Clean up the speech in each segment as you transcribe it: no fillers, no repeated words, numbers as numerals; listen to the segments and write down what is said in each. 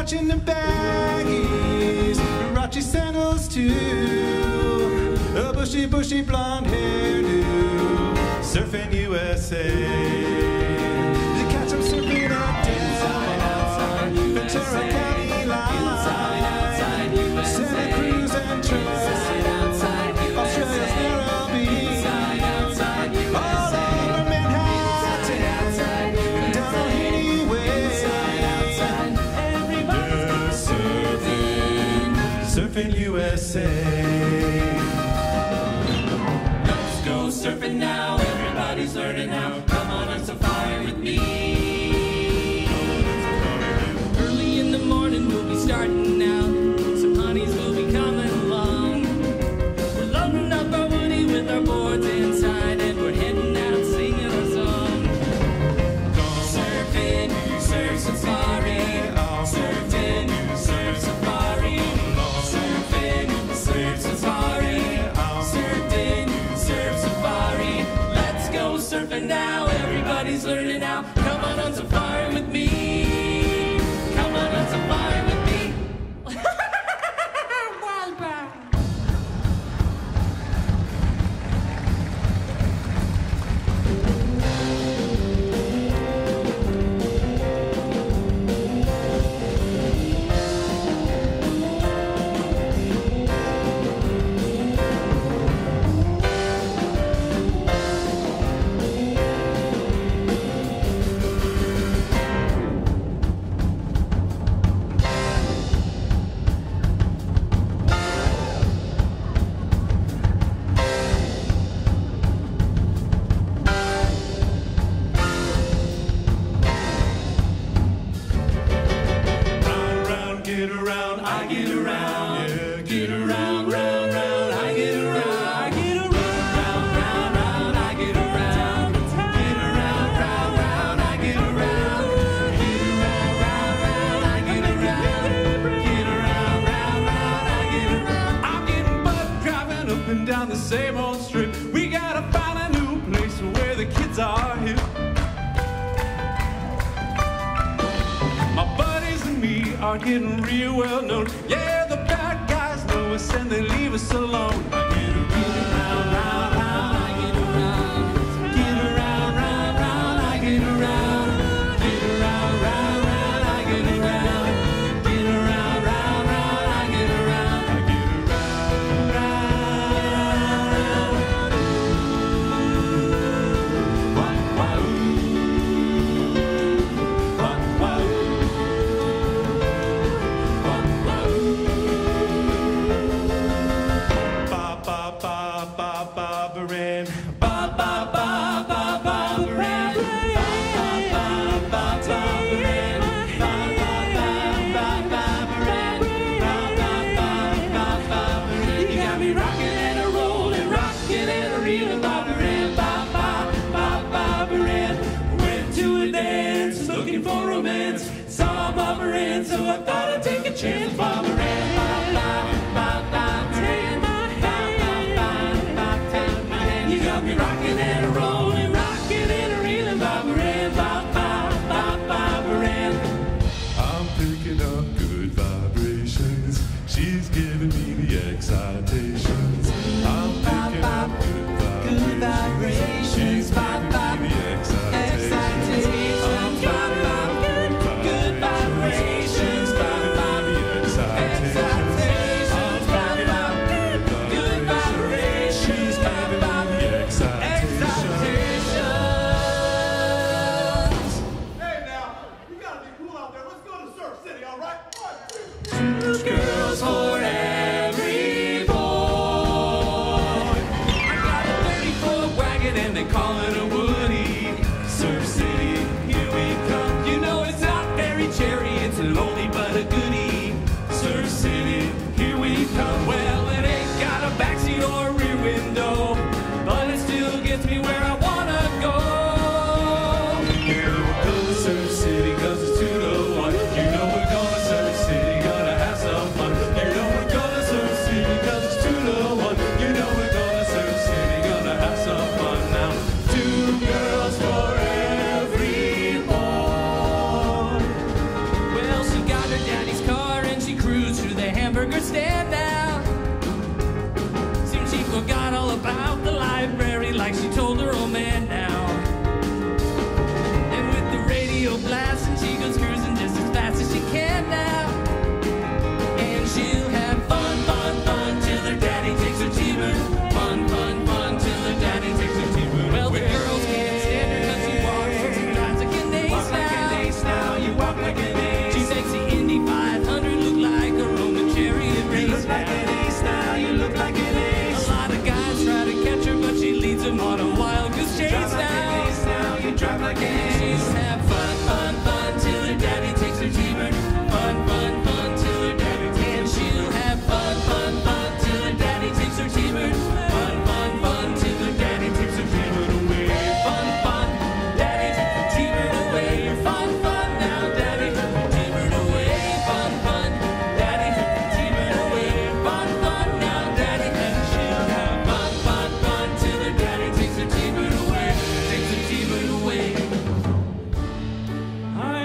watching the baggies, Rachi sandals too, a bushy, bushy blonde hairdo, surfing USA. You catch them surfing at Del Mar, Ventura County line, Santa Cruz and Troy, Australia's Nairobi, all over Manhattan, down on Anyway. Everybody's surfing USA. Let's go surfing now, everybody's learning how. Come on safari with me. Early in the morning we'll be starting out, some honeys will be coming along. We're loading up our woody with our boards inside, and we're heading out singing our song. Surfing, surf safari. Surfing, surf safari. Surfing, surf safari. Surfing, surf safari. Let's go surfing now, everybody's learning how. Come on safari with me. Come on safari with me. Wild Brown. Get around, I get around, yeah, Get around, round, round, I get around. I get around, round, round, round, I get around. Get around, round, round, I get around. Get around, round, round, I get around. Get around, round, round, I get around. I'm getting butt driving up and down the same old strip. We gotta find a new place where the kids are hip. My buddies and me are getting real well known. Yeah, the bad guys know us and they leave us alone. I get around, round, round, I get around. Get around, round, round, I get around. Get around, round, round, I get around. Get around, round, round, I get around. I get around, round, round. Wow, wow, wow, wow. Ba ba ba ba Baran. Ba ba ba ba ba Baran. Ba ba ba ba Baran. Ba ba ba ba ba Baran. Ba ba ba ba ba Baran. You got me rocking and a rolling, rocking and a reeling, Baran, ba ba ba ba Baran. Went to a dance, looking for romance. Saw Baran, so I thought I'd take a chance. Baran, ba ba ba ba Baran. Ba ba ba ba Baran. You got me rocking and a rolling, rocking and a reeling, Baran, ba ba ba ba Baran. I'm picking up good vibrations. She's giving me the excitations. I'm picking up good vibrations. She's giving me the excitations. Good vibrations, She's giving me the excitations.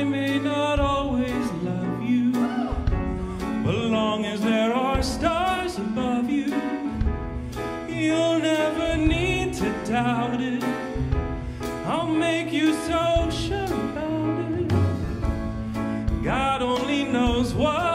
I may not always love you, but long as there are stars above you, you'll never need to doubt it. I'll make you so sure about it. God only knows what